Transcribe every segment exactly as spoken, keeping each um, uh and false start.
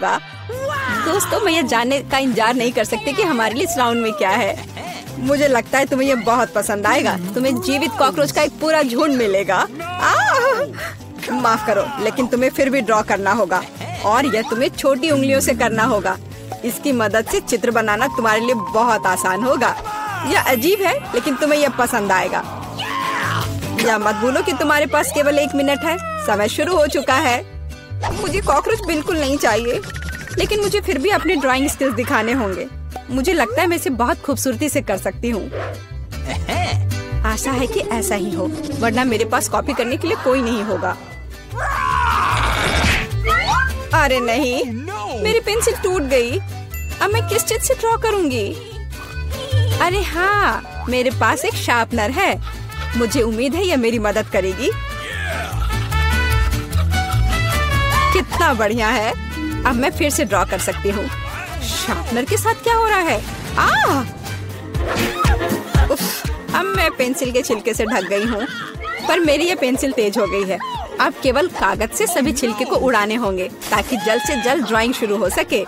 होगा। दोस्तों, मैं ये जानने का इंतजार नहीं कर सकती कि हमारे लिए इस राउंड में क्या है। मुझे लगता है तुम्हें ये बहुत पसंद आएगा। तुम्हें जीवित कॉकरोच का एक पूरा झुंड मिलेगा। आह! माफ करो, लेकिन तुम्हें फिर भी ड्रॉ करना होगा और यह तुम्हें छोटी उंगलियों से करना होगा। इसकी मदद से चित्र बनाना तुम्हारे लिए बहुत आसान होगा। यह अजीब है, लेकिन तुम्हें यह पसंद आएगा। या मत भूलो कि तुम्हारे पास केवल एक मिनट है। समय शुरू हो चुका है। मुझे कॉकरोच बिल्कुल नहीं चाहिए, लेकिन मुझे फिर भी अपने ड्राइंग स्किल्स दिखाने होंगे। मुझे लगता है मैं इसे बहुत खूबसूरती से कर सकती हूँ। आशा है कि ऐसा ही हो, वरना मेरे पास कॉपी करने के लिए कोई नहीं होगा। अरे नहीं, मेरी पेंसिल टूट गई। अब मैं किस चीज से ड्रॉ करूंगी? अरे हाँ, मेरे पास एक शार्पनर है। मुझे उम्मीद है यह मेरी मदद करेगी। कितना बढ़िया है। अब मैं फिर से ड्रॉ कर सकती हूँ। शार्पनर के साथ क्या हो रहा है? आ! उफ, अब मैं पेंसिल के छिलके से ढक गई हूँ, पर मेरी ये पेंसिल तेज हो गई है। अब केवल कागज से सभी छिलके को उड़ाने होंगे ताकि जल्द से जल्द ड्राइंग शुरू हो सके।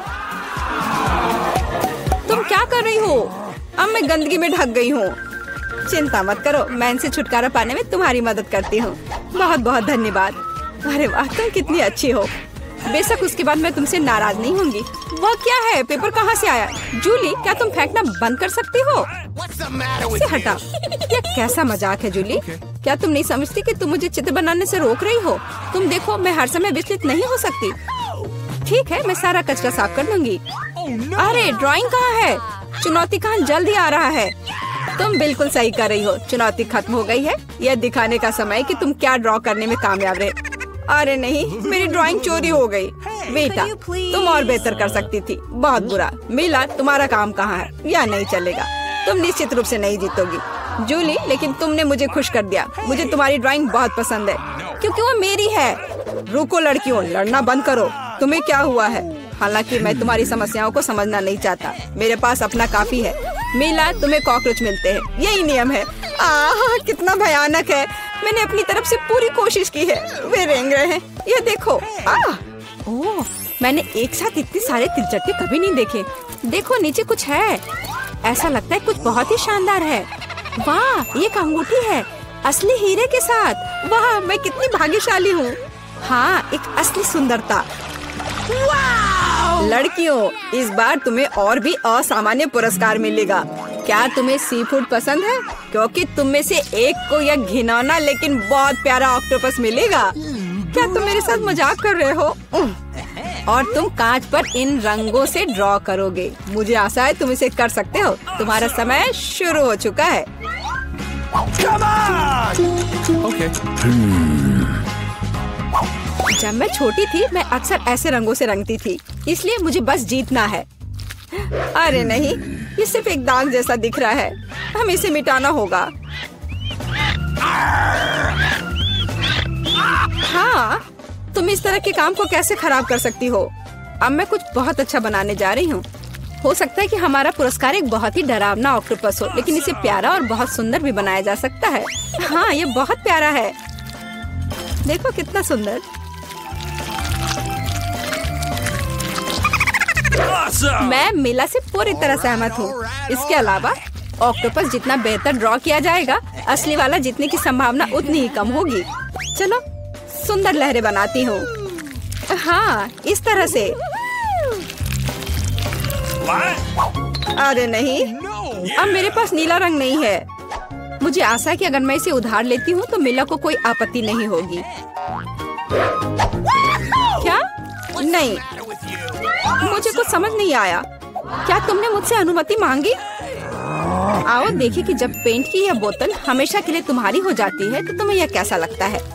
तुम क्या कर रही हो? अब मैं गंदगी में ढक गई हूँ। चिंता मत करो, मैं इनसे छुटकारा पाने में तुम्हारी मदद करती हूँ। बहुत बहुत धन्यवाद। अरे वाह, तुम कितनी अच्छी हो। बेशक उसके बाद मैं तुमसे नाराज नहीं होंगी। वह क्या है? पेपर कहाँ से आया? जूली, क्या तुम फेंकना बंद कर सकती हो? इसे हटा। यह कैसा मजाक है जूली? क्या तुम नहीं समझती कि तुम मुझे चित्र बनाने से रोक रही हो? तुम देखो, मैं हर समय विचलित नहीं हो सकती। ठीक है, मैं सारा कचरा साफ कर लूंगी। अरे ड्राइंग कहाँ है? चुनौती कहाँ जल्दी आ रहा है। तुम बिल्कुल सही कर रही हो। चुनौती खत्म हो गई है। यह दिखाने का समय कि तुम क्या ड्रॉ करने में कामयाब रहे। अरे नहीं, मेरी ड्राइंग चोरी हो गई। बेटा, तुम और बेहतर कर सकती थी। बहुत बुरा। मिला, तुम्हारा काम कहाँ है? यह नहीं चलेगा। तुम निश्चित रूप से नहीं जीतोगी जूली, लेकिन तुमने मुझे खुश कर दिया। मुझे तुम्हारी ड्राइंग बहुत पसंद है, क्योंकि वो मेरी है। रुको लड़कियों, लड़ना बंद करो। तुम्हें क्या हुआ है? हालांकि मैं तुम्हारी समस्याओं को समझना नहीं चाहता। मेरे पास अपना काफी है। मिला, तुम्हें कॉकरोच मिलते हैं। यही नियम है। आह, कितना भयानक है। मैंने अपनी तरफ से पूरी कोशिश की है। वे रेंग रहे हैं। ये देखो। आह, ओह, मैंने एक साथ इतने सारे तिलचट्टे कभी नहीं देखे। देखो, नीचे कुछ है। ऐसा लगता है कुछ बहुत ही शानदार है। वाह, ये अंगूठी है, असली हीरे के साथ। वाह, मैं कितनी भाग्यशाली हूँ। हाँ, एक असली सुंदरता। लड़कियों, इस बार तुम्हें और भी असामान्य पुरस्कार मिलेगा। क्या तुम्हें सी फूड पसंद है? क्योंकि तुम में से एक को यह घिनौना लेकिन बहुत प्यारा ऑक्टोपस मिलेगा। क्या तुम मेरे साथ मजाक कर रहे हो? और तुम कांच पर इन रंगों से ड्रॉ करोगे। मुझे आशा है तुम इसे कर सकते हो। तुम्हारा समय शुरू हो चुका है। Okay. जब मैं छोटी थी, मैं अक्सर ऐसे रंगों से रंगती थी, इसलिए मुझे बस जीतना है। अरे नहीं, ये सिर्फ एक दाग जैसा दिख रहा है। हमें इसे मिटाना होगा। हाँ, तुम इस तरह के काम को कैसे खराब कर सकती हो? अब मैं कुछ बहुत अच्छा बनाने जा रही हूँ। हो सकता है कि हमारा पुरस्कार एक बहुत ही डरावना ऑक्टोपस हो, लेकिन इसे प्यारा और बहुत सुंदर भी बनाया जा सकता है। हाँ, ये बहुत प्यारा है। देखो कितना सुंदर। Awesome! मैं मिला से पूरी तरह सहमत हूँ। इसके अलावा ऑक्टोपस जितना बेहतर ड्रॉ किया जाएगा, असली वाला जीतने की संभावना उतनी ही कम होगी। चलो, सुंदर लहरें बनाती हूँ। हाँ, इस तरह से। What? अरे नहीं, No! अब मेरे पास नीला रंग नहीं है। मुझे आशा है कि अगर मैं इसे उधार लेती हूँ तो मिला को कोई आपत्ति नहीं होगी। क्या? नहीं, मुझे कुछ समझ नहीं आया। क्या तुमने मुझसे अनुमति मांगी? आओ देखिए कि जब पेंट की यह बोतल हमेशा के लिए तुम्हारी हो जाती है तो तुम्हें यह कैसा लगता है।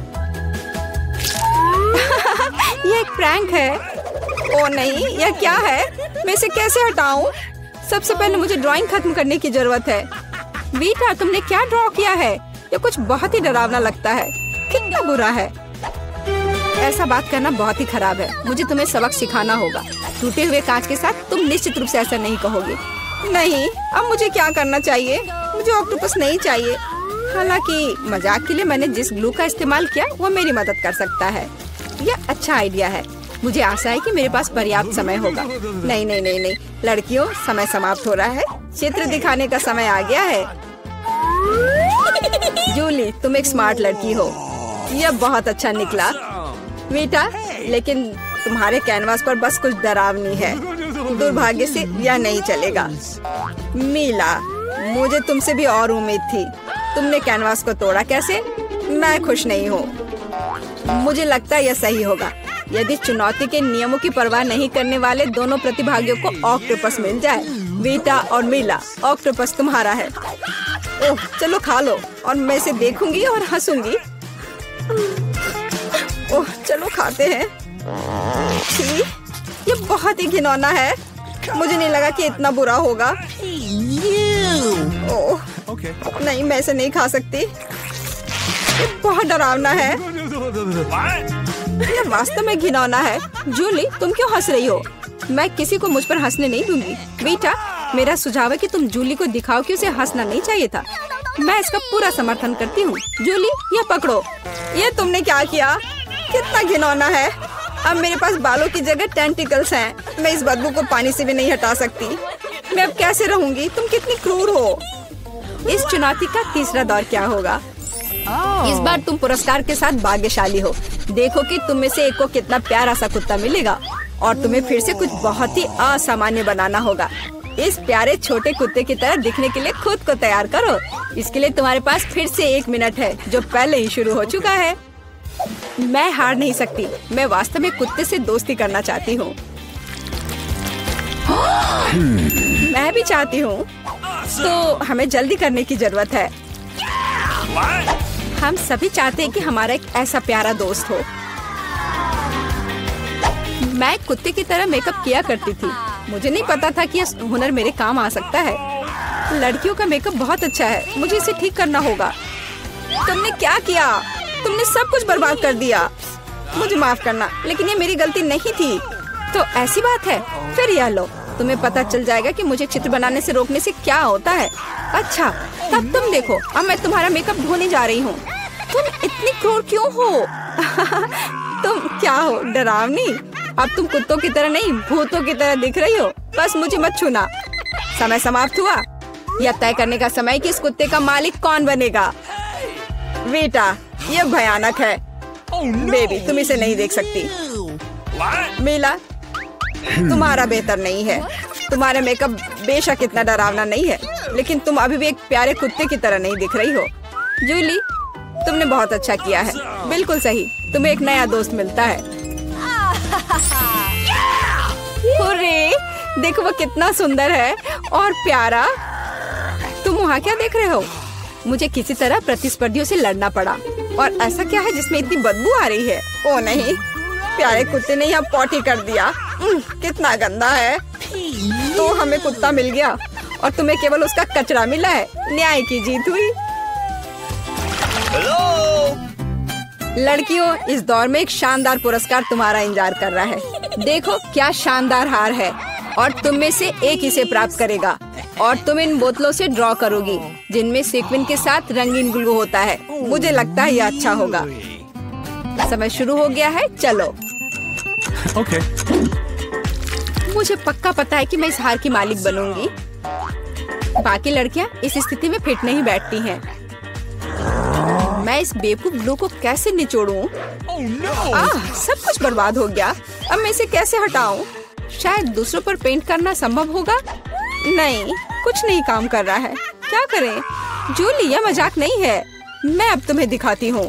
यह एक प्रैंक है। ओ नहीं, यह क्या है? मैं इसे कैसे हटाऊं? सबसे पहले मुझे ड्राइंग खत्म करने की जरूरत है। बेटा, तुमने क्या ड्रॉ किया है? ये कुछ बहुत ही डरावना लगता है। कितना बुरा है। ऐसा बात करना बहुत ही खराब है। मुझे तुम्हें सबक सिखाना होगा। टूटे हुए कांच के साथ तुम निश्चित रूप से ऐसा नहीं कहोगे। नहीं, अब मुझे क्या करना चाहिए? मुझे ऑक्टोपस नहीं चाहिए। हालांकि मजाक के लिए मैंने जिस ग्लू का इस्तेमाल किया वो मेरी मदद कर सकता है। यह अच्छा आइडिया है। मुझे आशा है कि मेरे पास पर्याप्त समय होगा। नहीं नहीं नहीं नहीं लड़कियों, समय समाप्त हो रहा है। चित्र दिखाने का समय आ गया है। जूली, तुम एक स्मार्ट लड़की हो। यह बहुत अच्छा निकला बेटा, लेकिन तुम्हारे कैनवास पर बस कुछ डरावनी है। दुर्भाग्य से यह नहीं चलेगा। मीला, मुझे तुमसे भी और उम्मीद थी। तुमने कैनवास को तोड़ा कैसे? मैं खुश नहीं हूँ। मुझे लगता है यह सही होगा यदि चुनौती के नियमों की परवाह नहीं करने वाले दोनों प्रतिभागियों को ऑक्टोपस मिल जाए। वीटा और मीला, ऑक्टोपस तुम्हारा है। ओह, चलो खा लो और मैं इसे देखूंगी और हंसूंगी। ओह, चलो खाते हैं। छी, ये बहुत ही घिनौना है। मुझे नहीं लगा कि इतना बुरा होगा। ओह, Okay. नहीं, मैं इसे नहीं खा सकती। ये बहुत डरावना है। ये वास्तव में घिनौना है। जूली, तुम क्यों हंस रही हो? मैं किसी को मुझ पर हंसने नहीं दूंगी। बेटा, मेरा सुझाव है कि तुम जूली को दिखाओ कि उसे हंसना नहीं चाहिए था। मैं इसका पूरा समर्थन करती हूँ। जूली, ये पकड़ो। ये तुमने क्या किया? कितना घिनौना है। अब मेरे पास बालों की जगह टेंटिकल्स हैं। मैं इस बदबू को पानी से भी नहीं हटा सकती। मैं अब कैसे रहूंगी? तुम कितनी क्रूर हो। इस चुनौती का तीसरा दौर क्या होगा? इस बार तुम पुरस्कार के साथ भाग्यशाली हो। देखो कि तुम में से एक को कितना प्यारा सा कुत्ता मिलेगा और तुम्हें फिर से कुछ बहुत ही असामान्य बनाना होगा। इस प्यारे छोटे कुत्ते की तरह दिखने के लिए खुद को तैयार करो। इसके लिए तुम्हारे पास फिर से एक मिनट है, जो पहले ही शुरू हो चुका है। मैं हार नहीं सकती। मैं वास्तव में कुत्ते से दोस्ती करना चाहती हूँ। मैं भी चाहती हूँ। तो हमें जल्दी करने की जरूरत है। हम सभी चाहते हैं कि हमारा एक ऐसा प्यारा दोस्त हो। मैं कुत्ते की तरह मेकअप किया करती थी। मुझे नहीं पता था कि यह हुनर मेरे काम आ सकता है। लड़कियों का मेकअप बहुत अच्छा है। मुझे इसे ठीक करना होगा। तुमने क्या किया? तुमने सब कुछ बर्बाद कर दिया। मुझे माफ करना, लेकिन ये मेरी गलती नहीं थी। तो ऐसी बात है, फिर यह लो। तुम्हें पता चल जाएगा कि मुझे चित्र बनाने से रोकने से क्या होता है। अच्छा, तब तुम देखो। अब मैं तुम्हारा मेकअप धोने जा रही हूँ। तुम इतनी क्रूर क्यों हो? तुम क्या हो, डरावनी? अब तुम कुत्तों की तरह नहीं, भूतों की तरह दिख रही हो। बस मुझे मत छूना। समय समाप्त हुआ। यह तय करने का समय कि इस कुत्ते का मालिक कौन बनेगा। बेटा, यह भयानक है। बेबी, तुम इसे नहीं देख सकती। मीला, तुम्हारा बेहतर नहीं है। तुम्हारा मेकअप बेशक इतना डरावना नहीं है, लेकिन तुम अभी भी एक प्यारे कुत्ते की तरह नहीं दिख रही हो। जूली, तुमने बहुत अच्छा किया है। बिल्कुल सही। तुम्हें एक नया दोस्त मिलता है। हुर्रे, देखो वो कितना सुंदर है और प्यारा। तुम वहाँ क्या देख रहे हो? मुझे किसी तरह प्रतिस्पर्धियों से लड़ना पड़ा। और ऐसा क्या है जिसमें इतनी बदबू आ रही है? ओ नहीं, प्यारे कुत्ते ने यहाँ पॉटी कर दिया। कितना गंदा है। तो हमें कुत्ता मिल गया और तुम्हें केवल उसका कचरा मिला है। न्याय की जीत हुई। लड़कियों, इस दौर में एक शानदार पुरस्कार तुम्हारा इंतजार कर रहा है। देखो क्या शानदार हार है और तुम में से एक इसे प्राप्त करेगा। और तुम इन बोतलों से ड्रॉ करोगी जिनमें सीक्वेंस के साथ रंगीन ग्लू होता है। मुझे लगता है यह अच्छा होगा। समय शुरू हो गया है, चलो। Okay. मुझे पक्का पता है कि मैं इस हार की मालिक बनूंगी। बाकी लड़कियां इस स्थिति में फिट नहीं बैठती हैं। मैं इस बेवकूफ ग्लू को कैसे निचोड़ूं? Oh no! आह, सब कुछ बर्बाद हो गया। अब मैं इसे कैसे हटाऊं? शायद दूसरों पर पेंट करना संभव होगा। नहीं, कुछ नहीं काम कर रहा है। क्या करें? जूली, यह मजाक नहीं है। मैं अब तुम्हें दिखाती हूँ।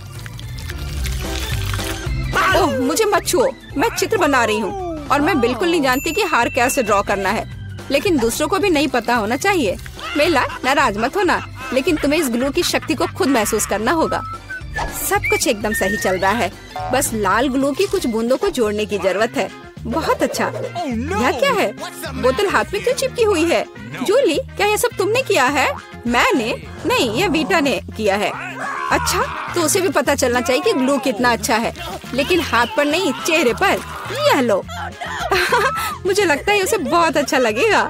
ओह, मुझे मत छुओ। मैं चित्र बना रही हूँ और मैं बिल्कुल नहीं जानती कि हार कैसे ड्रॉ करना है। लेकिन दूसरों को भी नहीं पता होना चाहिए। मेला, नाराज मत होना, लेकिन तुम्हें इस ग्लू की शक्ति को खुद महसूस करना होगा। सब कुछ एकदम सही चल रहा है। बस लाल ग्लू की कुछ बूंदों को जोड़ने की जरूरत है। बहुत अच्छा। यह क्या है? बोतल हाथ में क्यों चिपकी हुई है? जूली, क्या यह सब तुमने किया है? मैंने नहीं, यह वीटा ने किया है। अच्छा, तो उसे भी पता चलना चाहिए कि ग्लू कितना अच्छा है, लेकिन हाथ पर नहीं, चेहरे पर। यह लो। मुझे लगता है उसे बहुत अच्छा लगेगा।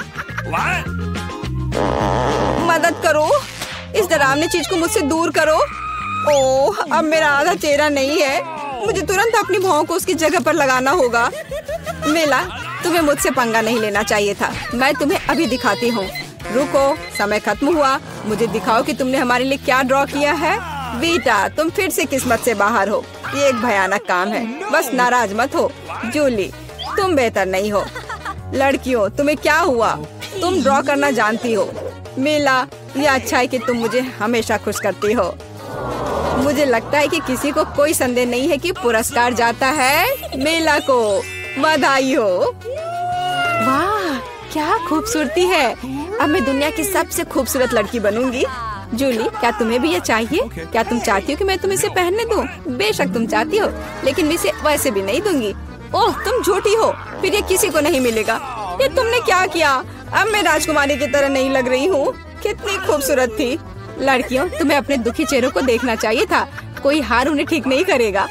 मदद करो, इस डरावनी चीज को मुझसे दूर करो। ओह, अब मेरा आधा चेहरा नहीं है। मुझे तुरंत अपनी भौं को उसकी जगह पर लगाना होगा। मेला, तुम्हें मुझसे पंगा नहीं लेना चाहिए था। मैं तुम्हें अभी दिखाती हूँ। रुको, समय खत्म हुआ। मुझे दिखाओ कि तुमने हमारे लिए क्या ड्रॉ किया है। बीटा, तुम फिर से किस्मत से बाहर हो। ये एक भयानक काम है। बस नाराज मत हो। जूली, तुम बेहतर नहीं हो। लड़कियों, तुम्हें क्या हुआ? तुम ड्रॉ करना जानती हो। मेला, ये अच्छा है कि तुम मुझे हमेशा खुश करती हो। मुझे लगता है कि किसी को कोई संदेह नहीं है कि पुरस्कार जाता है मेला को। बधाई हो। वाह, क्या खूबसूरती है। अब मैं दुनिया की सबसे खूबसूरत लड़की बनूंगी। जूली, क्या तुम्हें भी ये चाहिए? Okay. क्या तुम चाहती हो कि मैं तुम्हें इसे पहनने दूं? बेशक तुम चाहती हो, लेकिन मैं इसे वैसे भी नहीं दूंगी। ओह, तुम झूठी हो। फिर ये किसी को नहीं मिलेगा। ये तुमने क्या किया? अब मैं राजकुमारी की तरह नहीं लग रही हूँ। कितनी खूबसूरत थी। लड़कियों, तुम्हें अपने दुखी चेहरों को देखना चाहिए था। कोई हार उन्हें ठीक नहीं करेगा।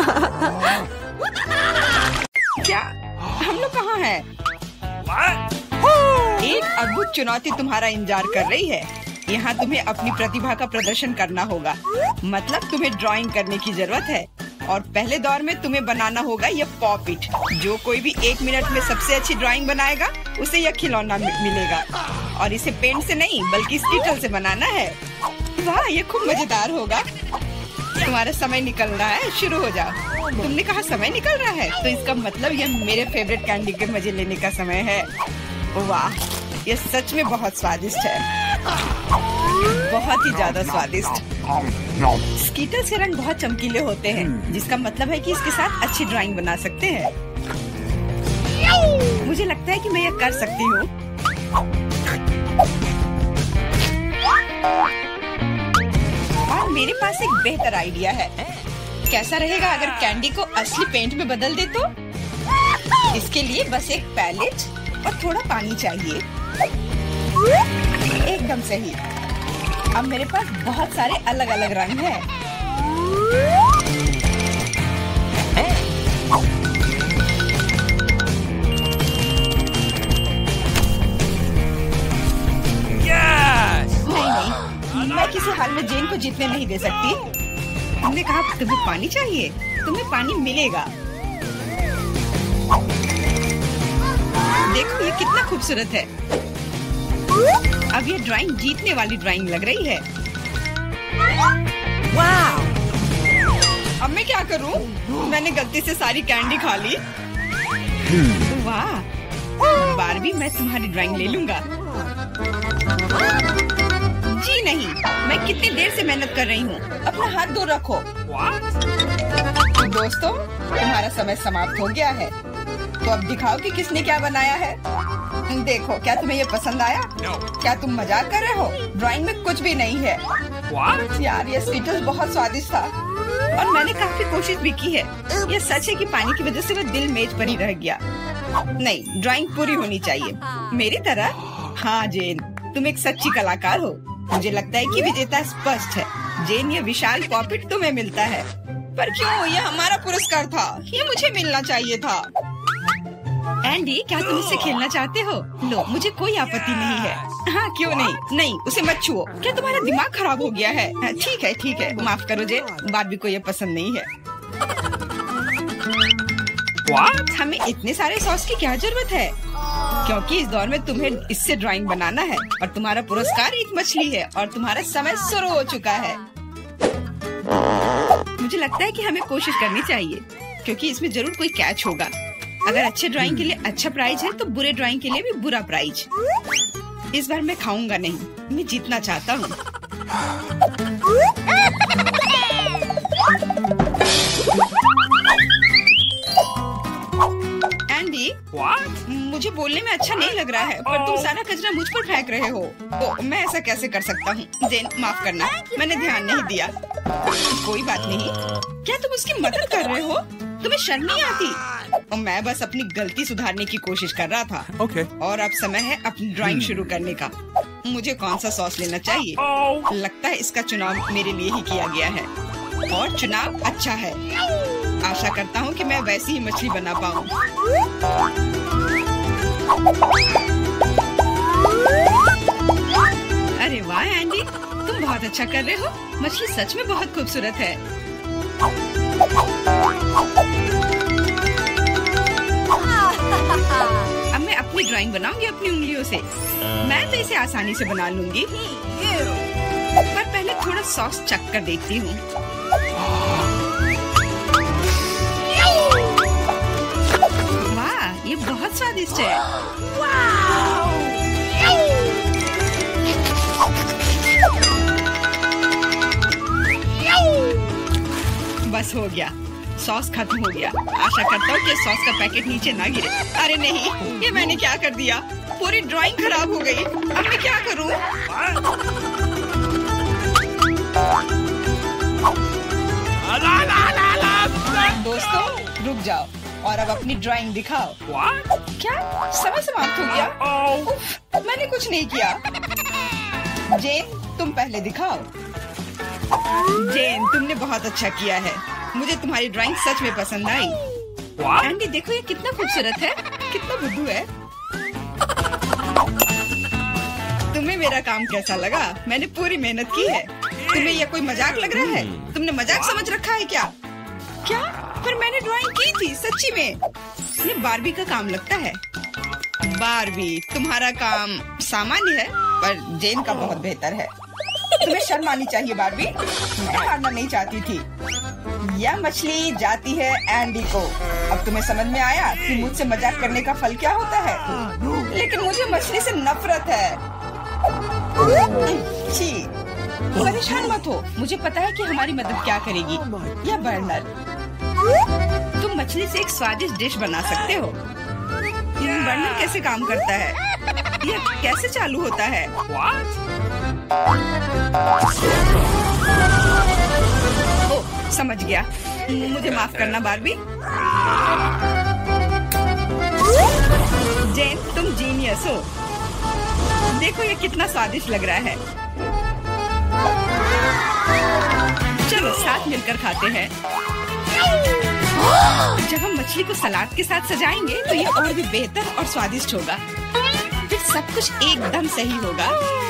क्या हम लोग कहाँ हैं? एक अद्भुत चुनौती तुम्हारा इंतजार कर रही है। यहाँ तुम्हें अपनी प्रतिभा का प्रदर्शन करना होगा। मतलब तुम्हें ड्राइंग करने की जरूरत है। और पहले दौर में तुम्हें बनाना होगा यह पॉपिट। जो कोई भी एक मिनट में सबसे अच्छी ड्राइंग बनाएगा उसे यह खिलौना मिलेगा। और इसे पेंट से नहीं बल्कि स्कीटल से बनाना है। वाह, ये खूब मजेदार होगा। तुम्हारा समय निकल रहा है, शुरू हो जाओ। तुमने कहा समय निकल रहा है, तो इसका मतलब यह मेरे फेवरेट कैंडी के मजे लेने का समय है। वाह, यह सच में बहुत स्वादिष्ट है। बहुत ही ज्यादा स्वादिष्ट। स्कीटल के रंग बहुत चमकीले होते हैं, जिसका मतलब है कि इसके साथ अच्छी ड्राइंग बना सकते हैं। मुझे लगता है कि मैं यह कर सकती हूँ। और मेरे पास एक बेहतर आइडिया है। कैसा रहेगा अगर कैंडी को असली पेंट में बदल दे तो? इसके लिए बस एक पैलेट और थोड़ा पानी चाहिए। एकदम सही। अब मेरे पास बहुत सारे अलग अलग रंग हैं। Yes! नहीं नहीं, मैं किसी हाल में जेन को जीतने नहीं दे सकती। तुमने कहा तुम्हें पानी चाहिए, तुम्हें पानी मिलेगा। देखो ये कितना खूबसूरत है। अब ये ड्राइंग जीतने वाली ड्राइंग लग रही है। वाह! अब मैं क्या करूं? मैंने गलती से सारी कैंडी खा ली। वाह! बारबी, मैं तुम्हारी ड्राइंग ले लूंगा। जी नहीं, मैं कितनी देर से मेहनत कर रही हूँ। अपना हाथ दूर रखो। दोस्तों, तुम्हारा समय समाप्त हो गया है। तो अब दिखाओ कि किसने क्या बनाया है। देखो, क्या तुम्हें ये पसंद आया? No. क्या तुम मजाक कर रहे हो? ड्राइंग में कुछ भी नहीं है। What? यार, ये स्कीटल्स बहुत स्वादिष्ट था और मैंने काफी कोशिश भी की है। ये सच है कि पानी की वजह से वह दिल मेज पर ही रह गया। नहीं, ड्राइंग पूरी होनी चाहिए मेरी तरह। हाँ जेन, तुम एक सच्ची कलाकार हो। मुझे लगता है कि विजेता स्पष्ट है। जेन, ये विशाल पॉपिट तुम्हें मिलता है। पर क्यों? ये हमारा पुरस्कार था। ये मुझे मिलना चाहिए था। एंडी, क्या तुम इससे खेलना चाहते हो? लो, मुझे कोई आपत्ति नहीं है। हाँ, क्यों नहीं? नहीं, उसे मत छुओ। क्या तुम्हारा दिमाग खराब हो गया है? ठीक है, ठीक है, माफ करो जेन, बारबी को ये पसंद नहीं है। What? हमें इतने सारे सॉस की क्या जरूरत है? क्योंकि इस दौर में तुम्हें इससे ड्राइंग बनाना है और तुम्हारा पुरस्कार एक मछली है और तुम्हारा समय शुरू हो चुका है। मुझे लगता है कि हमें कोशिश करनी चाहिए, क्योंकि इसमें जरूर कोई कैच होगा। अगर अच्छे ड्राइंग के लिए अच्छा प्राइज है तो बुरे ड्राइंग के लिए भी बुरा प्राइज। इस बार मैं खाऊंगा नहीं, मैं जीतना चाहता हूँ। Andy, What? मुझे बोलने में अच्छा नहीं लग रहा है, पर तुम सारा कचरा मुझ पर फेंक रहे हो। तो मैं ऐसा कैसे कर सकता हूँ? जेन, माफ करना, मैंने ध्यान नहीं दिया। कोई बात नहीं। क्या तुम उसकी मदद कर रहे हो? तुम्हें शर्म नहीं आती? और मैं बस अपनी गलती सुधारने की कोशिश कर रहा था। Okay. और अब समय है अपनी ड्राइंग शुरू करने का। मुझे कौन सा सॉस लेना चाहिए? Oh. लगता है इसका चुनाव मेरे लिए ही किया गया है और चुनाव अच्छा है। आशा करता हूँ कि मैं वैसी ही मछली बना पाऊँ। अरे वाह एंडी, तुम बहुत अच्छा कर रहे हो। मछली सच में बहुत खूबसूरत है। अब मैं अपनी ड्राइंग बनाऊंगी अपनी उंगलियों से। मैं तो इसे आसानी से बना लूंगी, पर पहले थोड़ा सॉस चख कर देखती हूँ। वाह, ये बहुत स्वादिष्ट है। बस हो गया, सॉस खत्म हो गया। आशा करता हूँ कि सॉस का पैकेट नीचे ना गिरे। अरे नहीं, ये मैंने क्या कर दिया? पूरी ड्राइंग खराब हो गई। अब मैं क्या करूँ? दोस्तों रुक जाओ और अब अपनी ड्राइंग दिखाओ। What? क्या समय समाप्त हो गया? Oh. उफ, मैंने कुछ नहीं किया। जेन, तुम पहले दिखाओ। जेन, तुमने बहुत अच्छा किया है। मुझे तुम्हारी ड्राइंग सच में पसंद आई। What? एंडी, देखो ये कितना खूबसूरत है, कितना बुद्धू है। तुम्हें मेरा काम कैसा लगा? मैंने पूरी मेहनत की है। तुम्हें यह कोई मजाक लग रहा है? तुमने मजाक समझ रखा है क्या? क्या? पर मैंने ड्राइंग की थी सच्ची में। ये बारबी का काम लगता है। बारबी, तुम्हारा काम सामान्य है, पर जेन का बहुत बेहतर है। तुम्हें शर्म आनी चाहिए बारबी। मैं हारना नहीं चाहती थी। यह मछली जाती है एंडी को। अब तुम्हें समझ में आया कि मुझसे मजाक करने का फल क्या होता है? लेकिन मुझे मछली से नफरत है। छी, परेशान मत हो। मुझे पता है कि हमारी मदद क्या करेगी। यह बर्नर, तुम मछली से एक स्वादिष्ट डिश बना सकते हो। बर्नर कैसे काम करता है? यह कैसे चालू होता है? What? ओ, समझ गया। मुझे माफ करना बारबी। जेन, तुम जीनियस हो। देखो ये कितना स्वादिष्ट लग रहा है। चलो साथ मिलकर खाते हैं। जब हम मछली को सलाद के साथ सजाएंगे तो ये और भी बेहतर और स्वादिष्ट होगा। फिर सब कुछ एकदम सही होगा।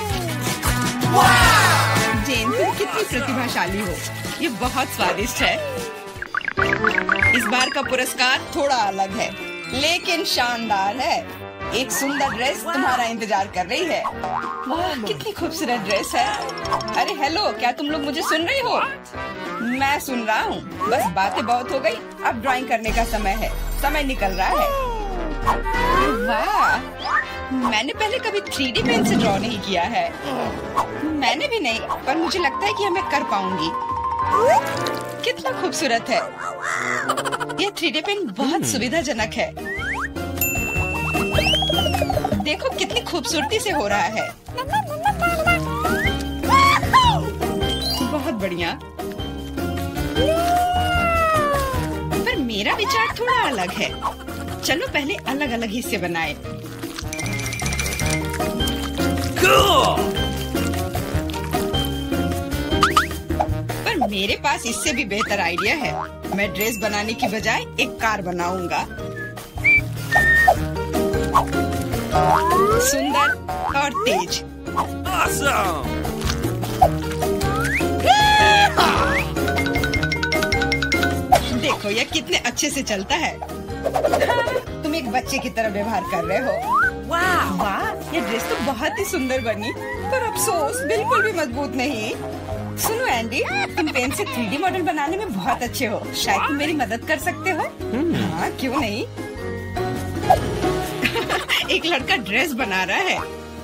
जेन, तुम कितनी प्रतिभाशाली हो। ये बहुत स्वादिष्ट है। इस बार का पुरस्कार थोड़ा अलग है, लेकिन शानदार है। एक सुंदर ड्रेस तुम्हारा इंतजार कर रही है। वाह, कितनी खूबसूरत ड्रेस है। अरे हेलो, क्या तुम लोग मुझे सुन रही हो? मैं सुन रहा हूँ। बस बातें बहुत हो गई, अब ड्राइंग करने का समय है। समय निकल रहा है। वाह, मैंने पहले कभी थ्री डी पेन से ड्रॉ नहीं किया है। मैंने भी नहीं, पर मुझे लगता है कि मैं कर पाऊंगी। कितना खूबसूरत है। यह थ्री डी पेन बहुत सुविधाजनक है। देखो कितनी खूबसूरती से हो रहा है। बहुत बढ़िया। पर मेरा विचार थोड़ा अलग है। चलो पहले अलग अलग हिस्से बनाएं। Cool. पर मेरे पास इससे भी बेहतर आइडिया है। मैं ड्रेस बनाने की बजाय एक कार बनाऊंगा। सुंदर और तेज। Awesome. देखो यह कितने अच्छे से चलता है। हाँ, तुम एक बच्चे की तरह व्यवहार कर रहे हो। वाह वाह, ये ड्रेस तो बहुत ही सुंदर बनी, पर अफसोस बिल्कुल भी मजबूत नहीं। सुनो एंडी, तुम पेन से थ्री डी मॉडल बनाने में बहुत अच्छे हो। शायद तुम मेरी मदद कर सकते हो। हाँ, क्यों नहीं। एक लड़का ड्रेस बना रहा है।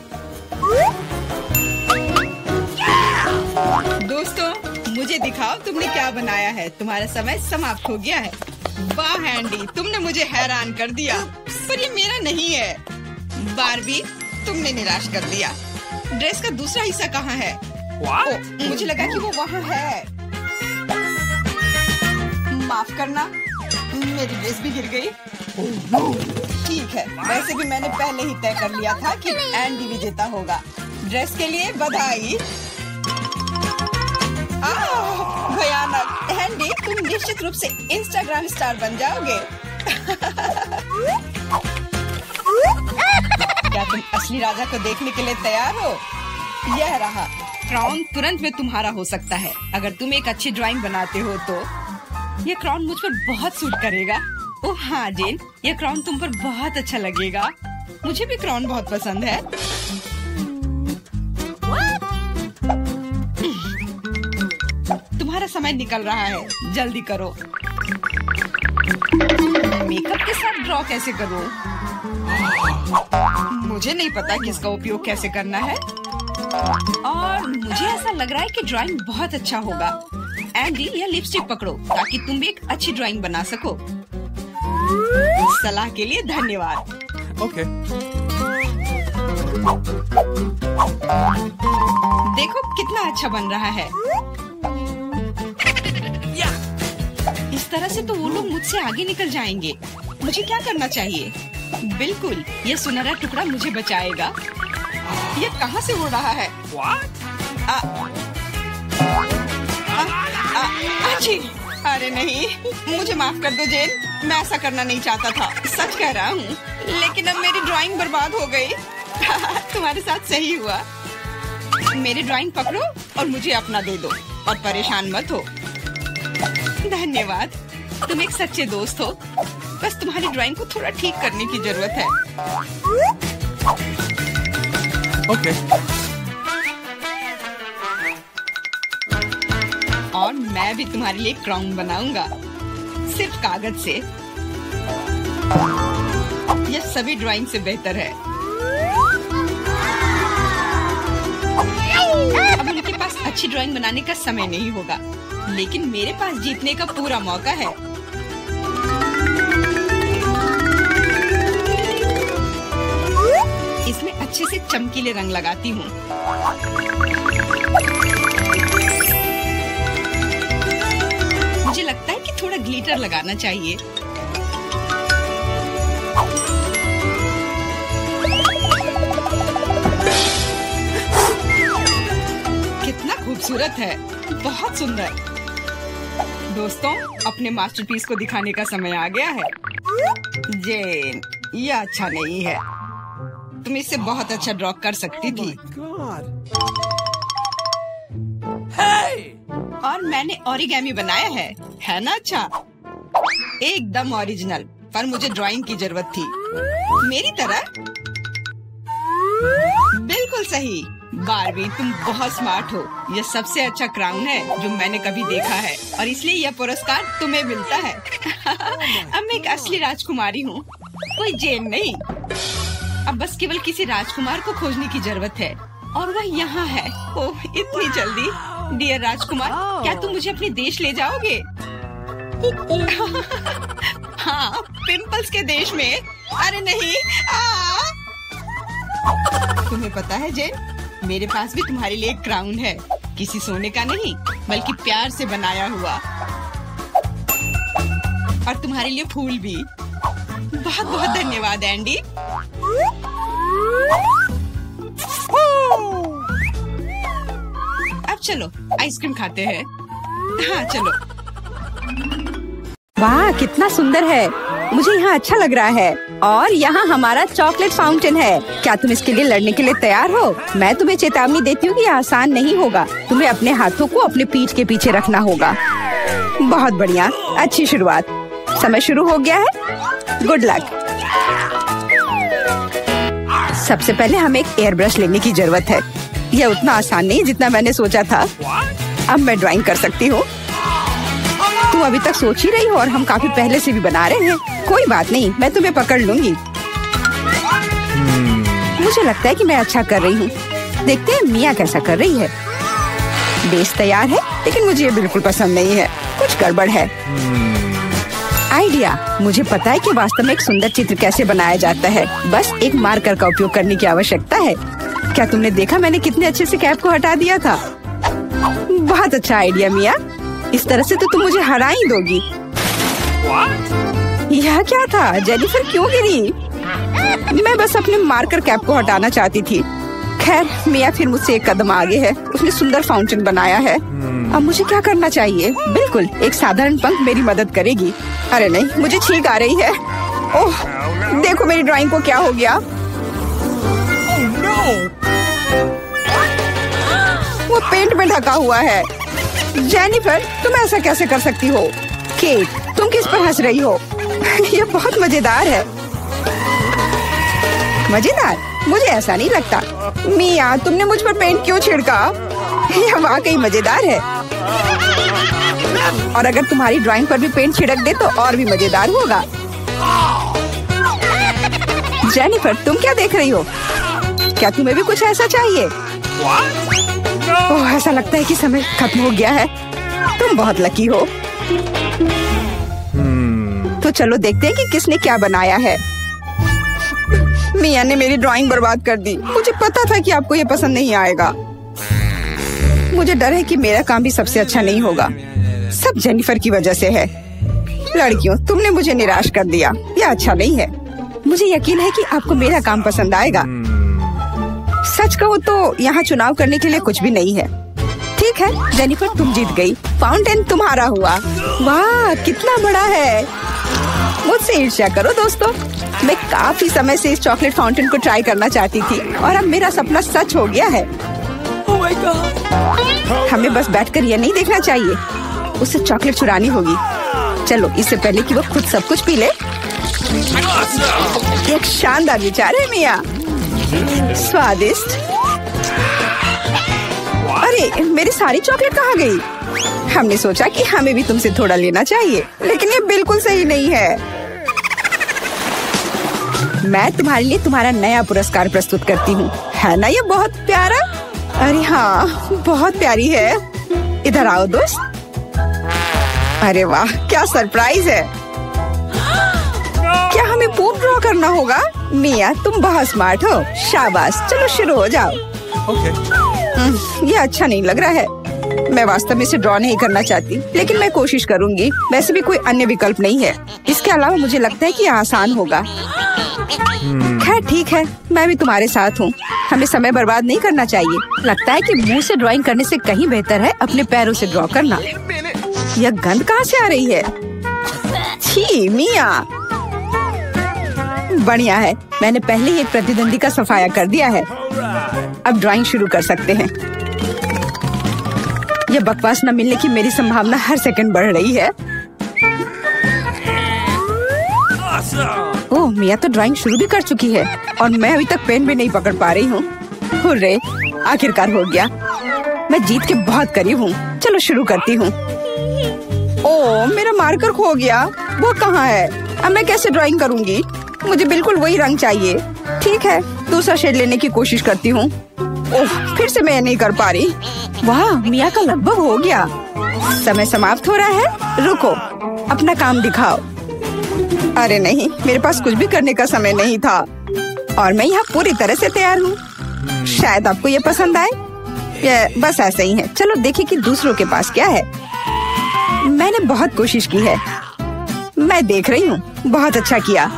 दोस्तों, मुझे दिखाओ तुमने क्या बनाया है। तुम्हारा समय समाप्त हो गया है। वाह एंडी, तुमने मुझे हैरान कर दिया, पर ये मेरा नहीं है। बारबी, तुमने निराश कर दिया। ड्रेस का दूसरा हिस्सा कहाँ है? What? ओ, मुझे लगा कि वो वहाँ है। माफ करना, मेरी ड्रेस भी गिर गई। ठीक है, वैसे भी मैंने पहले ही तय कर लिया था कि एंडी विजेता होगा। ड्रेस के लिए बधाई। आह, भयानक। एंडी, तुम निश्चित रूप से इंस्टाग्राम स्टार बन जाओगे। क्या तुम असली राजा को देखने के लिए तैयार हो? यह रहा। क्राउन तुरंत में तुम्हारा हो सकता है, अगर तुम एक अच्छी ड्राइंग बनाते हो तो। ये क्राउन मुझ पर बहुत सूट करेगा। ओह हाँ जेन, ये क्राउन तुम पर बहुत अच्छा लगेगा। मुझे भी क्राउन बहुत पसंद है। तुम्हारा समय निकल रहा है, जल्दी करो। मेकअप के साथ ड्रॉ कैसे करूं? मुझे नहीं पता कि इसका उपयोग कैसे करना है, और मुझे ऐसा लग रहा है कि ड्राइंग बहुत अच्छा होगा। एंडी, यह लिपस्टिक पकड़ो ताकि तुम भी एक अच्छी ड्राइंग बना सको। सलाह के लिए धन्यवाद। ओके। देखो कितना अच्छा बन रहा है। इस तरह से तो वो लोग मुझसे आगे निकल जाएंगे। मुझे क्या करना चाहिए? बिल्कुल, ये सुनहरा टुकड़ा मुझे बचाएगा। ये कहाँ से उड़ रहा है? What? आ, आ, आ, आजी, अरे नहीं, मुझे माफ कर दो जेन, मैं ऐसा करना नहीं चाहता था। सच कह रहा हूँ, लेकिन अब मेरी ड्राइंग बर्बाद हो गई। तुम्हारे साथ सही हुआ। मेरी ड्राइंग पकड़ो और मुझे अपना दे दो, और परेशान मत हो। धन्यवाद, तुम एक सच्चे दोस्त हो। बस तुम्हारी ड्राइंग को थोड़ा ठीक करने की जरूरत है। ओके। और मैं भी तुम्हारे लिए क्राउन बनाऊंगा, सिर्फ कागज से। यह सभी ड्राइंग से बेहतर है। अब उनके पास अच्छी ड्राइंग बनाने का समय नहीं होगा, लेकिन मेरे पास जीतने का पूरा मौका है। इसमें अच्छे से चमकीले रंग लगाती हूँ। मुझे लगता है कि थोड़ा ग्लिटर लगाना चाहिए। कितना खूबसूरत है, बहुत सुंदर। दोस्तों, अपने मास्टरपीस को दिखाने का समय आ गया है। जेन, यह अच्छा नहीं है। तुम इससे बहुत अच्छा ड्रॉ कर सकती थी। God. Hey! और मैंने ओरिगेमी बनाया है, है ना अच्छा? एकदम ओरिजिनल, पर मुझे ड्राइंग की जरूरत थी। मेरी तरह? बिल्कुल सही। बारबी, तुम बहुत स्मार्ट हो। यह सबसे अच्छा क्राउन है जो मैंने कभी देखा है, और इसलिए यह पुरस्कार तुम्हें मिलता है। अब मैं एक असली राजकुमारी हूँ, कोई जेन नहीं। अब बस केवल किसी राजकुमार को खोजने की जरूरत है, और वह यहाँ है। ओह, इतनी जल्दी। डियर राजकुमार, क्या तुम मुझे अपने देश ले जाओगे? हाँ, पिंपल्स के देश में। अरे नहीं। आ! तुम्हें पता है जेन, मेरे पास भी तुम्हारे लिए एक क्राउन है। किसी सोने का नहीं, बल्कि प्यार से बनाया हुआ। और तुम्हारे लिए फूल भी। बहुत बहुत धन्यवाद एंडी। अब चलो आइसक्रीम खाते हैं। हाँ चलो। वाह, कितना सुंदर है। मुझे यहाँ अच्छा लग रहा है। और यहाँ हमारा चॉकलेट फाउंटेन है। क्या तुम इसके लिए लड़ने के लिए तैयार हो? मैं तुम्हें चेतावनी देती हूँ कि यह आसान नहीं होगा। तुम्हें अपने हाथों को अपने पीठ के पीछे रखना होगा। बहुत बढ़िया, अच्छी शुरुआत। समय शुरू हो गया है। Good luck. सबसे पहले हमें एक एयर ब्रश लेने की जरूरत है। यह उतना आसान नहीं जितना मैंने सोचा था। अब मैं ड्राइंग कर सकती हूँ। तुम अभी तक सोच ही रही हो, और हम काफी पहले से भी बना रहे हैं। कोई बात नहीं, मैं तुम्हें पकड़ लूंगी। मुझे लगता है कि मैं अच्छा कर रही हूँ। देखते हैं मिया कैसा कर रही है। बेस तैयार है, लेकिन मुझे ये बिल्कुल पसंद नहीं है। कुछ गड़बड़ है। आइडिया, मुझे पता है कि वास्तव में एक सुंदर चित्र कैसे बनाया जाता है। बस एक मार्कर का उपयोग करने की आवश्यकता है। क्या तुमने देखा मैंने कितने अच्छे से कैप को हटा दिया था? बहुत अच्छा आइडिया मिया। इस तरह से तो तुम मुझे हरा ही दोगी। यह क्या था? जेनिफर क्यों गिरी? मैं बस अपने मार्कर कैप को हटाना चाहती थी। खैर, मिया फिर मुझसे एक कदम आगे है। उसने सुंदर फाउंटेन बनाया है। अब मुझे क्या करना चाहिए? बिल्कुल, एक साधारण पंख मेरी मदद करेगी। अरे नहीं, मुझे छींक आ रही है। ओह, देखो मेरी ड्राइंग को क्या हो गया। वो पेंट में ढका हुआ है। जेनिफर, तुम ऐसा कैसे कर सकती हो? केट, तुम किस पर हंस रही हो? ये बहुत मजेदार है। मजेदार? मुझे ऐसा नहीं लगता। मिया, तुमने मुझ पर पेंट क्यों छिड़का? यह वाकई मजेदार है। और अगर तुम्हारी ड्राइंग पर भी पेंट छिड़क दे तो और भी मजेदार होगा। जेनिफर, तुम क्या देख रही हो? क्या तुम्हें भी कुछ ऐसा चाहिए? ओह, ऐसा लगता है कि समय खत्म हो गया है। तुम बहुत लकी हो। hmm. तो चलो देखते हैं कि किसने क्या बनाया है। मिया ने मेरी ड्राइंग बर्बाद कर दी। मुझे पता था कि आपको ये पसंद नहीं आएगा। मुझे डर है कि मेरा काम भी सबसे अच्छा नहीं होगा। सब जेनिफर की वजह से है। लड़कियों, तुमने मुझे निराश कर दिया। यह अच्छा नहीं है। मुझे यकीन है कि आपको मेरा काम पसंद आएगा। सच कहूँ तो यहाँ चुनाव करने के लिए कुछ भी नहीं है। ठीक है जेनिफर, तुम जीत गई। फाउंटेन तुम्हारा हुआ। वाह, कितना बड़ा है। मुझसे ईर्ष्या करो दोस्तों। मैं काफी समय से इस चॉकलेट फाउंटेन को ट्राई करना चाहती थी और अब मेरा सपना सच हो गया है। Oh my God. हमें बस बैठकर यह नहीं देखना चाहिए, उसे चॉकलेट चुरानी होगी। चलो, इससे पहले कि वो खुद सब कुछ पी ले। एक शानदार विचार है मिया। स्वादिष्ट। अरे, मेरी सारी चॉकलेट कहाँ गई? हमने सोचा कि हमें भी तुमसे थोड़ा लेना चाहिए, लेकिन ये बिल्कुल सही नहीं है। मैं तुम्हारे लिए तुम्हारा नया पुरस्कार प्रस्तुत करती हूँ। है ना ये बहुत प्यारा? अरे हाँ, बहुत प्यारी है। इधर आओ दोस्त। अरे वाह, क्या सरप्राइज है। क्या हमें पूप ड्रॉ करना होगा? मिया, तुम बहुत स्मार्ट हो। शाबाश, चलो शुरू हो जाओ। Okay. ये अच्छा नहीं लग रहा है। मैं वास्तव में इसे ड्रॉ नहीं करना चाहती, लेकिन मैं कोशिश करूंगी। वैसे भी कोई अन्य विकल्प नहीं है। इसके अलावा मुझे लगता है कि आसान होगा। खैर ठीक है, मैं भी तुम्हारे साथ हूँ। हमें समय बर्बाद नहीं करना चाहिए। लगता है कि मुंह से ड्राइंग करने से कहीं बेहतर है अपने पैरों से ड्रॉ करना। यह गंध कहाँ से आ रही है? छी मिया। बढ़िया है, मैंने पहले ही एक प्रतिद्वंदी का सफाया कर दिया है। अब ड्राइंग शुरू कर सकते हैं। यह बकवास न मिलने की मेरी संभावना हर सेकंड बढ़ रही है। ओह, मिया तो ड्राइंग शुरू भी कर चुकी है और मैं अभी तक पेन भी नहीं पकड़ पा रही हूँ। हुर्रे, आखिरकार हो गया। मैं जीत के बहुत करीब हूँ। चलो शुरू करती हूँ। ओह, मेरा मार्कर खो गया। वो कहाँ है? अब मैं कैसे ड्राइंग करूँगी? मुझे बिल्कुल वही रंग चाहिए। ठीक है, दूसरा शेड लेने की कोशिश करती हूँ। ओह, फिर से मैं नहीं कर पा रही। वाह, मिया का लगभग हो गया। समय समाप्त हो रहा है। रुको, अपना काम दिखाओ। अरे नहीं, मेरे पास कुछ भी करने का समय नहीं था और मैं यहाँ पूरी तरह से तैयार हूँ। शायद आपको ये पसंद आए। ये बस ऐसा ही है। चलो देखें कि दूसरों के पास क्या है। मैंने बहुत कोशिश की है। मैं देख रही हूँ। बहुत अच्छा किया।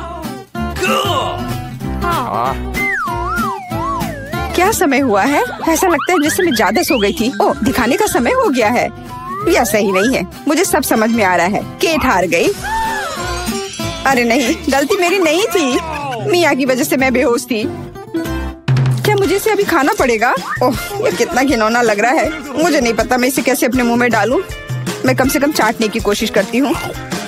क्या समय हुआ है? ऐसा लगता है जैसे मैं ज्यादा सो गई थी। ओह, दिखाने का समय हो गया है। यह सही नहीं है। मुझे सब समझ में आ रहा है। केट हार गई। अरे नहीं, गलती मेरी नहीं थी। मिया की वजह से मैं बेहोश थी। क्या मुझे इसे अभी खाना पड़ेगा? ओह, ये कितना घिनौना लग रहा है। मुझे नहीं पता मैं इसे कैसे अपने मुंह में डालूं। मैं कम से कम चाटने की कोशिश करती हूँ।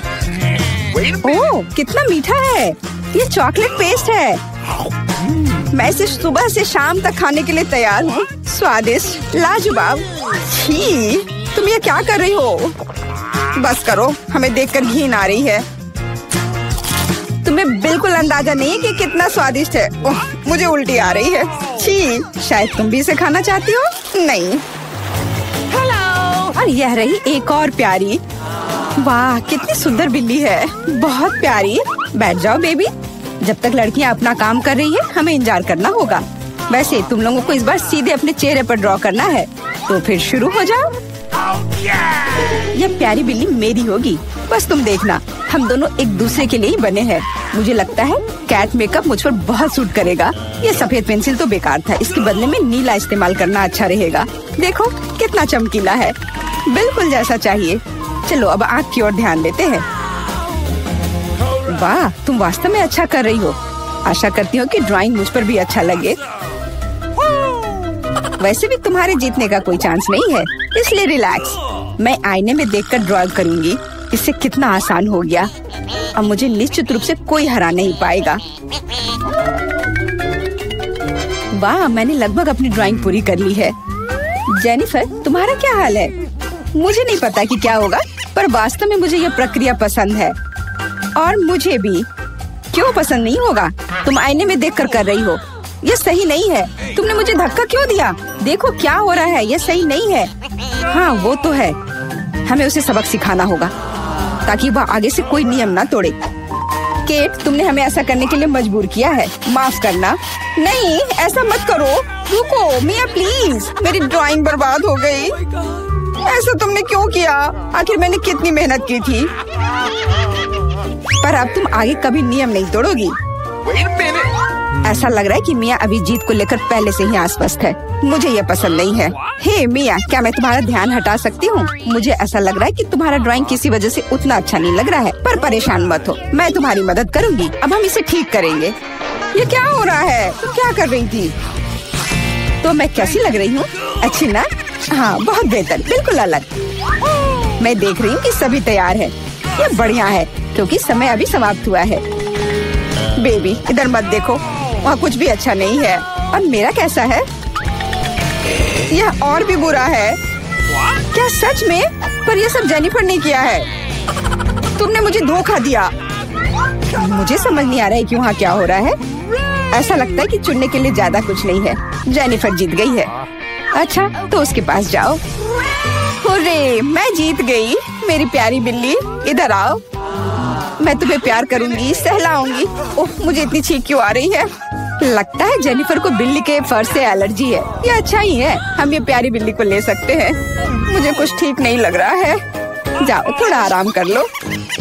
ओह, कितना मीठा है। ये चॉकलेट पेस्ट है। मैं इसे सुबह से शाम तक खाने के लिए तैयार हूँ। स्वादिष्ट, लाजवाब। छी, तुम ये क्या कर रही हो? बस करो, हमें देखकर घिन आ रही है। तुम्हें बिल्कुल अंदाजा नहीं है कि कितना स्वादिष्ट है। ओह, मुझे उल्टी आ रही है। छी, शायद तुम भी इसे खाना चाहती हो? नहीं। और यह रही एक और प्यारी। वाह, कितनी सुंदर बिल्ली है। बहुत प्यारी। बैठ जाओ बेबी। जब तक लड़कियां अपना काम कर रही है, हमें इंतजार करना होगा। वैसे तुम लोगों को इस बार सीधे अपने चेहरे पर ड्रॉ करना है, तो फिर शुरू हो जाओ। यह प्यारी बिल्ली मेरी होगी। बस तुम देखना, हम दोनों एक दूसरे के लिए ही बने हैं। मुझे लगता है कैट मेकअप मुझ पर बहुत सूट करेगा। ये सफेद पेंसिल तो बेकार था। इसके बदले में नीला इस्तेमाल करना अच्छा रहेगा। देखो कितना चमकीला है। बिल्कुल जैसा चाहिए। चलो अब आँख की ओर ध्यान देते हैं। वाह, तुम वास्तव में अच्छा कर रही हो। आशा करती हूँ कि ड्राइंग मुझ पर भी अच्छा लगे। वैसे भी तुम्हारे जीतने का कोई चांस नहीं है, इसलिए रिलैक्स। मैं आईने में देखकर ड्रॉ करूंगी। इससे कितना आसान हो गया। अब मुझे निश्चित रूप से कोई हरा नहीं पाएगा। वाह, मैंने लगभग अपनी ड्राइंग पूरी कर ली है। जेनिफर, तुम्हारा क्या हाल है? मुझे नहीं पता कि क्या होगा, पर वास्तव में मुझे यह प्रक्रिया पसंद है। और मुझे भी। क्यों पसंद नहीं होगा? तुम आईने में देखकर कर रही हो। ये सही नहीं है। तुमने मुझे धक्का क्यों दिया? देखो क्या हो रहा है, ये सही नहीं है। हाँ, वो तो है। हमें उसे सबक सिखाना होगा ताकि वह आगे से कोई नियम ना तोड़े। केट, तुमने हमें ऐसा करने के लिए मजबूर किया है। माफ करना। नहीं, ऐसा मत करो। रुको मिया, प्लीज। मेरी ड्राइंग बर्बाद हो गई। ऐसा तुमने क्यों किया? आखिर मैंने कितनी मेहनत की थी। पर अब तुम आगे कभी नियम नहीं तोड़ोगी। ऐसा लग रहा है कि मिया अभी जीत को लेकर पहले से ही आश्वस्त है। मुझे ये पसंद नहीं है। हे मिया, क्या मैं तुम्हारा ध्यान हटा सकती हूँ? मुझे ऐसा लग रहा है कि तुम्हारा ड्राइंग किसी वजह से उतना अच्छा नहीं लग रहा है, पर परेशान मत हो, मैं तुम्हारी मदद करूँगी। अब हम इसे ठीक करेंगे। ये क्या हो रहा है? तुम क्या कर रही थी? तो मैं कैसी लग रही हूँ? अच्छी ना? हाँ, बहुत बेहतर, बिल्कुल अलग। मैं देख रही हूँ कि सभी तैयार है। ये बढ़िया है क्योंकि समय अभी समाप्त हुआ है। बेबी, इधर मत देखो, वहाँ कुछ भी अच्छा नहीं है। और मेरा कैसा है? यह और भी बुरा है। क्या सच में? पर यह सब जेनिफर ने किया है। तुमने मुझे धोखा दिया। मुझे समझ नहीं आ रहा है कि वहाँ क्या हो रहा है। ऐसा लगता है कि चुनने के लिए ज्यादा कुछ नहीं है। जेनिफर जीत गई है। अच्छा, तो उसके पास जाओ। हुर्रे, मैं जीत गई। मेरी प्यारी बिल्ली, इधर आओ। मैं तुम्हें प्यार करूंगी, सहलाऊंगी। ओह, मुझे इतनी छींक क्यों आ रही है? लगता है जेनिफर को बिल्ली के फर से एलर्जी है। ये अच्छा ही है, हम ये प्यारी बिल्ली को ले सकते हैं। मुझे कुछ ठीक नहीं लग रहा है। जाओ, थोड़ा आराम कर लो।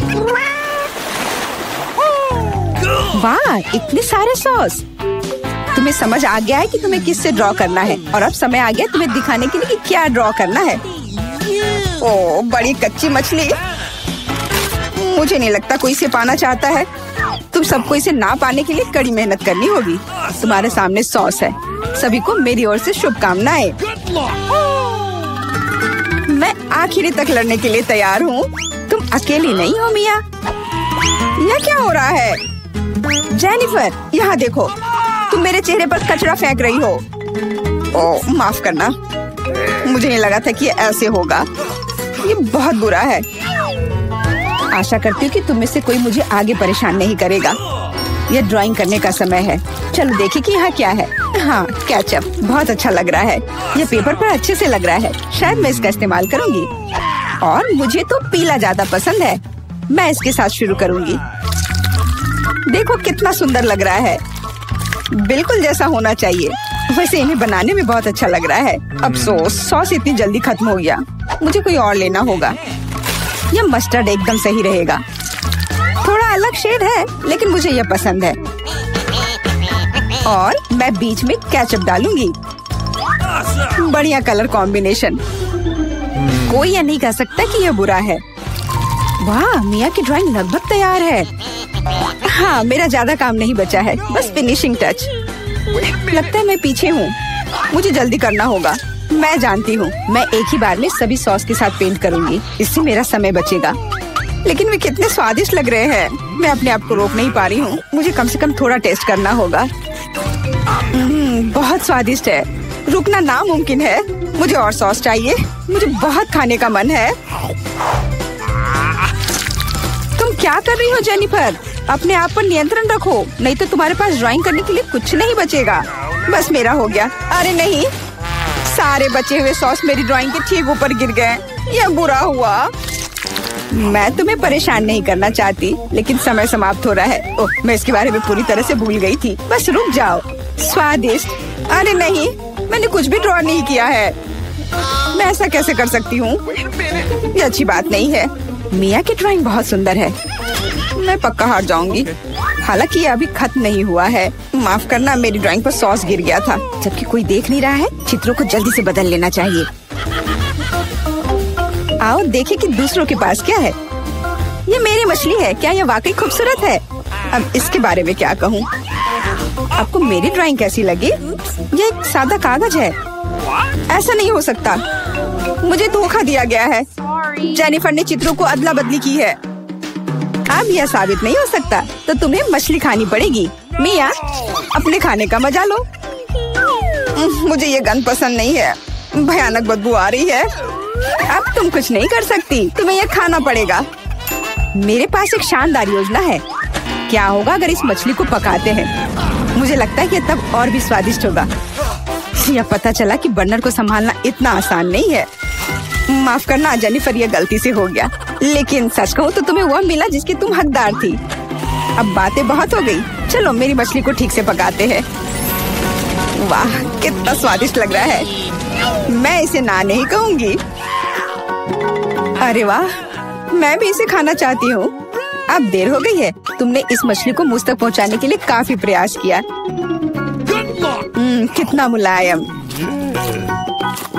वाह, इतने सारे सॉस। तुम्हें समझ आ गया है कि तुम्हें किससे ड्रॉ करना है, और अब समय आ गया तुम्हें दिखाने के लिए कि क्या ड्रॉ करना है। ओह, बड़ी कच्ची मछली। मुझे नहीं लगता कोई इसे पाना चाहता है। तुम सबको इसे ना पाने के लिए कड़ी मेहनत करनी होगी। तुम्हारे सामने सॉस है। सभी को मेरी ओर से शुभकामनाएं। मैं आखिरी तक लड़ने के लिए तैयार हूँ। तुम अकेली नहीं हो मिया। यह क्या हो रहा है? जेनिफर, यहाँ देखो, तुम मेरे चेहरे पर कचरा फेंक रही हो। ओह, माफ करना, मुझे नहीं लगा था कि ये ऐसे होगा। ये बहुत बुरा है। आशा करती हूँ कि तुम में से कोई मुझे आगे परेशान नहीं करेगा। यह ड्राइंग करने का समय है। चलो देखिए कि यहाँ क्या है। हाँ, केचप बहुत अच्छा लग रहा है। यह पेपर पर अच्छे से लग रहा है। शायद मैं इसका इस्तेमाल करूँगी। और मुझे तो पीला ज्यादा पसंद है। मैं इसके साथ शुरू करूँगी। देखो कितना सुंदर लग रहा है, बिल्कुल जैसा होना चाहिए। वैसे इन्हें बनाने में बहुत अच्छा लग रहा है। अफसोस, सॉस इतनी जल्दी खत्म हो गया। मुझे कोई और लेना होगा। यह मस्टर्ड एकदम सही रहेगा। थोड़ा अलग शेड है, लेकिन मुझे यह पसंद है। और मैं बीच में केचप डालूंगी। बढ़िया कलर कॉम्बिनेशन। कोई यह नहीं कह सकता कि यह बुरा है। वाह, मिया की ड्राइंग लगभग तैयार है। हाँ, मेरा ज्यादा काम नहीं बचा है, बस फिनिशिंग टच। लगता है मैं पीछे हूँ। मुझे जल्दी करना होगा। मैं जानती हूँ, मैं एक ही बार में सभी सॉस के साथ पेंट करूँगी। इससे मेरा समय बचेगा। लेकिन वे कितने स्वादिष्ट लग रहे हैं। मैं अपने आप को रोक नहीं पा रही हूँ। मुझे कम से कम थोड़ा टेस्ट करना होगा। बहुत स्वादिष्ट है। रुकना नामुमकिन है। मुझे और सॉस चाहिए। मुझे बहुत खाने का मन है। तुम क्या कर रही हो जेनिफर? अपने आप पर नियंत्रण रखो, नहीं तो तुम्हारे पास ड्राइंग करने के लिए कुछ नहीं बचेगा। बस मेरा हो गया। अरे नहीं, सारे बचे हुए सॉस मेरी ड्राइंग के ठीक ऊपर गिर गए। यह बुरा हुआ। मैं तुम्हें परेशान नहीं करना चाहती, लेकिन समय समाप्त हो रहा है। ओह, मैं इसके बारे में पूरी तरह से भूल गई थी। बस रुक जाओ। स्वादिष्ट। अरे नहीं, मैंने कुछ भी ड्रॉ नहीं किया है। मैं ऐसा कैसे कर सकती हूँ? ये अच्छी बात नहीं है। मिया की ड्राइंग बहुत सुंदर है। मैं पक्का हार जाऊंगी। हालांकि ये अभी खत्म नहीं हुआ है। माफ करना, मेरी ड्राइंग पर सॉस गिर गया था। जबकि कोई देख नहीं रहा है। चित्रों को जल्दी से बदल लेना चाहिए। आओ देखें कि दूसरों के पास क्या है। ये मेरी मछली है। क्या ये वाकई खूबसूरत है? अब इसके बारे में क्या कहूँ? आपको मेरी ड्राइंग कैसी लगी? ये एक सादा कागज है। ऐसा नहीं हो सकता। मुझे धोखा दिया गया है। जेनिफर ने चित्रों को अदला बदली की है। अब यह साबित नहीं हो सकता, तो तुम्हें मछली खानी पड़ेगी। मिया, अपने खाने का मजा लो। मुझे ये गंध पसंद नहीं है, भयानक बदबू आ रही है। अब तुम कुछ नहीं कर सकती, तुम्हें यह खाना पड़ेगा। मेरे पास एक शानदार योजना है। क्या होगा अगर इस मछली को पकाते हैं? मुझे लगता है कि तब और भी स्वादिष्ट होगा। यह पता चला कि बर्नर को संभालना इतना आसान नहीं है। माफ करना जेनिफर, यह गलती से हो गया। लेकिन सच कहूँ तो तुम्हें वह मिला जिसकी तुम हकदार थी। अब बातें बहुत हो गई, चलो मेरी मछली को ठीक से पकाते हैं। वाह, कितना स्वादिष्ट लग रहा है। मैं इसे ना नहीं कहूँगी। अरे वाह, मैं भी इसे खाना चाहती हूँ। अब देर हो गई है। तुमने इस मछली को मुझ तक पहुँचाने के लिए काफी प्रयास किया। हम्म, कितना मुलायम।